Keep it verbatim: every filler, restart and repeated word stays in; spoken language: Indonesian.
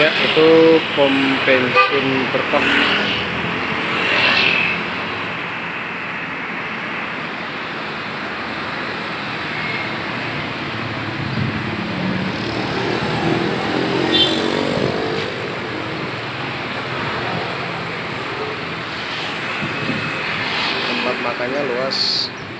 Ya, itu pom bensin berkah. Tempat makannya luas.